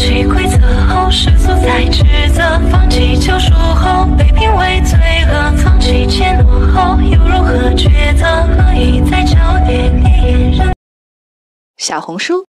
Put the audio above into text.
弃规则后，世俗在指责，放弃救赎后，被评为罪恶，放弃怯懦后，又如何抉择？何以在交叠烈焰人？ 小红书